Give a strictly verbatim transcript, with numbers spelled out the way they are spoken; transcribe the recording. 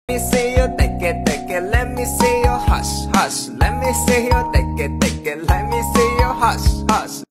Let me see you take it, take it. Let me see you hush, hush. Let me see you take it, take it. Let me see you hush, hush.